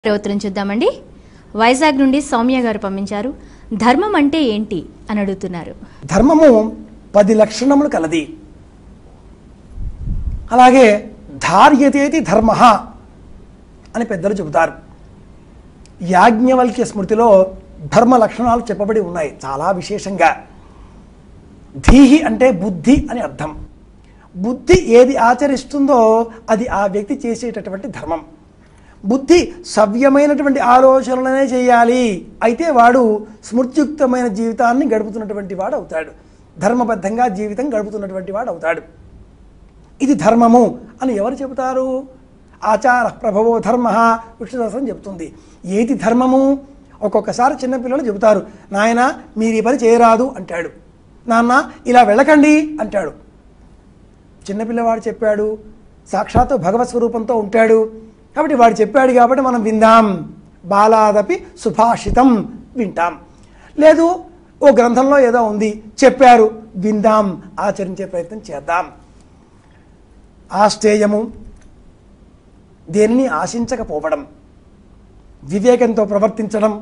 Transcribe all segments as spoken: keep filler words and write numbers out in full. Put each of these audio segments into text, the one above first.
ఉత్తరం చూద్దామండి. వైజాగ్ నుండి సౌమ్య గారు పంపించారు. ధర్మం అంటే ఏంటి అని అడుగుతున్నారు. ధర్మము పది లక్షణములు కలది. అలాగే ధార్యతేతి ధర్మ అని పెద్దలు చెబుతారు. యాజ్ఞవల్క్య స్మృతిలో ధర్మ లక్షణాలు చెప్పబడి ఉన్నాయి చాలా విశేషంగా. ధీహి అంటే బుద్ధి అని అర్థం. బుద్ధి ఏది ఆచరిస్తుందో అది ఆ వ్యక్తి చేసేటటువంటి ధర్మం. బుద్ధి సవ్యమైనటువంటి ఆలోచనలనే చేయాలి, అయితే వాడు స్మృత్యుక్తమైన జీవితాన్ని గడుపుతున్నటువంటి వాడు అవుతాడు, ధర్మబద్ధంగా జీవితం గడుపుతున్నటువంటి వాడు అవుతాడు. ఇది ధర్మము అని ఎవరు చెబుతారు? ఆచార ప్రభవో ధర్మ విష్ణుదాసం చెబుతుంది. ఏది ధర్మము? ఒక్కొక్కసారి చిన్నపిల్లలు చెబుతారు, నాయన మీరు ఈ పని చేయరాదు అంటాడు, నాన్న ఇలా వెళ్ళకండి అంటాడు. చిన్నపిల్లవాడు చెప్పాడు, సాక్షాత్తు భగవత్ స్వరూపంతో ఉంటాడు కాబట్టి వాడు చెప్పాడు కాబట్టి మనం విందాం. బాలాదపి సుభాషితం వింటాం. లేదు ఓ గ్రంథంలో ఏదో ఉంది చెప్పారు విందాం, ఆచరించే ప్రయత్నం చేద్దాం. ఆస్థేయము దేనిని ఆశించకపోవడం, వివేకంతో ప్రవర్తించడం,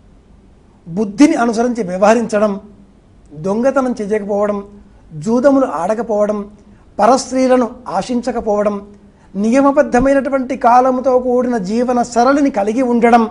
బుద్ధిని అనుసరించి వ్యవహరించడం, దొంగతనం చేయకపోవడం, జూదములు ఆడకపోవడం, పరస్త్రీలను ఆశించకపోవడం, నియమబద్ధమైనటువంటి కాలముతో కూడిన జీవన సరళిని కలిగి ఉండడం,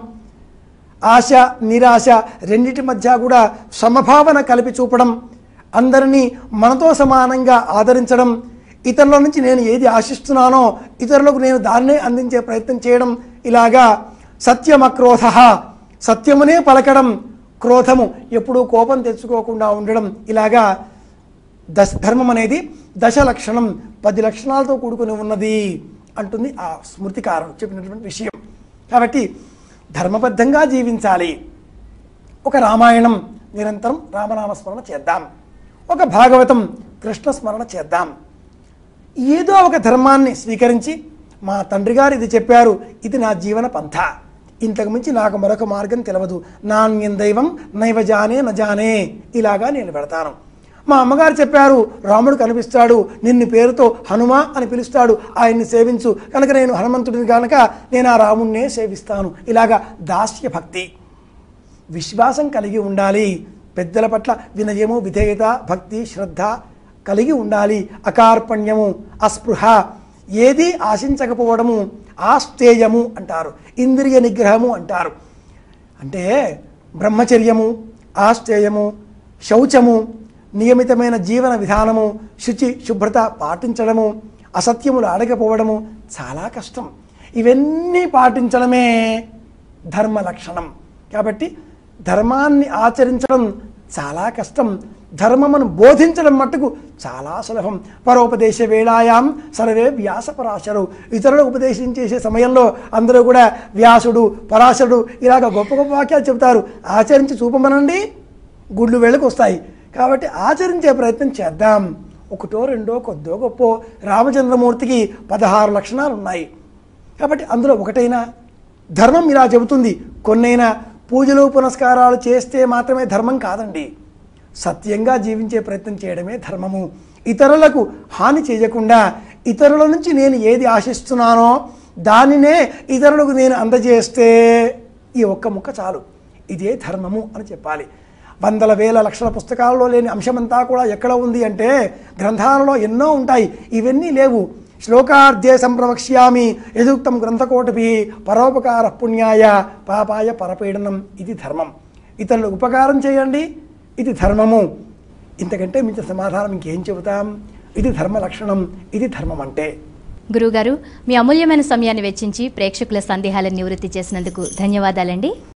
ఆశ నిరాశ రెండిటి మధ్య కూడా సమభావన కలిపి చూపడం, అందరినీ మనతో సమానంగా ఆదరించడం, ఇతరుల నుంచి నేను ఏది ఆశిస్తున్నానో ఇతరులకు నేను దాన్నే అందించే ప్రయత్నం చేయడం, ఇలాగా సత్యమక్రోధ సత్యమునే పలకడం, క్రోధము ఎప్పుడూ కోపం తెచ్చుకోకుండా ఉండడం, ఇలాగా దశ ధర్మం అనేది దశ లక్షణం పది లక్షణాలతో కూడుకుని ఉన్నది అంటుంది ఆ స్మృతికారం చెప్పినటువంటి విషయం. కాబట్టి ధర్మబద్ధంగా జీవించాలి. ఒక రామాయణం నిరంతరం రామనామస్మరణ చేద్దాం, ఒక భాగవతం కృష్ణ స్మరణ చేద్దాం. ఏదో ఒక ధర్మాన్ని స్వీకరించి మా తండ్రి గారు ఇది చెప్పారు, ఇది నా జీవన పంథ, ఇంతకు మించి నాకు మరొక మార్గం తెలియదు, నాణ్యం దైవం నైవజానే నజానే, ఇలాగా నేను పెడతాను. మా అమ్మగారు చెప్పారు రాముడు కనిపిస్తాడు, నిన్ను పేరుతో హనుమ అని పిలుస్తాడు, ఆయన్ని సేవించు, కనుక నేను హనుమంతుడిని కనుక నేను ఆ రాముణ్ణే సేవిస్తాను. ఇలాగా దాస్య భక్తి, విశ్వాసం కలిగి ఉండాలి. పెద్దల పట్ల వినయము విధేయత భక్తి శ్రద్ధ కలిగి ఉండాలి. అకార్పణ్యము అస్పృహ ఏది ఆశించకపోవడము ఆస్థేయము అంటారు, ఇంద్రియ నిగ్రహము అంటారు. అంటే బ్రహ్మచర్యము ఆస్థేయము శౌచము నియమితమైన జీవన విధానము శుచి శుభ్రత పాటించడము అసత్యములు ఆడకపోవడము చాలా కష్టం. ఇవన్నీ పాటించడమే ధర్మ లక్షణం. కాబట్టి ధర్మాన్ని ఆచరించడం చాలా కష్టం, ధర్మమును బోధించడం మట్టుకు చాలా సులభం. పరోపదేశ వేళాయాం సర్వే వ్యాస పరాశరు, ఇతరులకు ఉపదేశం చేసే సమయంలో అందరూ కూడా వ్యాసుడు పరాశరుడు ఇలాగ గొప్ప గొప్ప వాక్యాలు చెబుతారు. ఆచరించి చూపమనండి గుళ్ళు వేళకు వస్తాయి. కాబట్టి ఆచరించే ప్రయత్నం చేద్దాం. ఒకటో రెండో కొద్దో గొప్పో రామచంద్రమూర్తికి పదహారు లక్షణాలు ఉన్నాయి కాబట్టి అందులో ఒకటైనా ధర్మం ఇలా చెబుతుంది. కొన్నైనా పూజలు పునస్కారాలు చేస్తే మాత్రమే ధర్మం కాదండి, సత్యంగా జీవించే ప్రయత్నం చేయడమే ధర్మము. ఇతరులకు హాని చేయకుండా ఇతరుల నుంచి నేను ఏది ఆశిస్తున్నానో దానినే ఇతరులకు నేను అందజేస్తే ఈ ఒక్క ముక్క చాలు, ఇదే ధర్మము అని చెప్పాలి. వందల వేల లక్షల పుస్తకాలలో లేని అంశమంతా కూడా ఎక్కడ ఉంది అంటే గ్రంథాలలో ఎన్నో ఉంటాయి, ఇవన్నీ లేవు. శ్లోకార్థే సంప్రవక్ష్యామి యదుక్తం గ్రంథకోటభి పరోపకార పుణ్యాయ పాపాయ పరపీడనం, ఇది ధర్మం. ఇతరులకు ఉపకారం చేయండి, ఇది ధర్మము. ఇంతకంటే మించిన సమాధానం ఇంకేం చెబుతాం? ఇది ధర్మ లక్షణం, ఇది ధర్మం అంటే. గురువుగారు, మీ అమూల్యమైన సమయాన్ని వెచ్చించి ప్రేక్షకుల సందేహాలను నివృత్తి చేసినందుకు ధన్యవాదాలండి.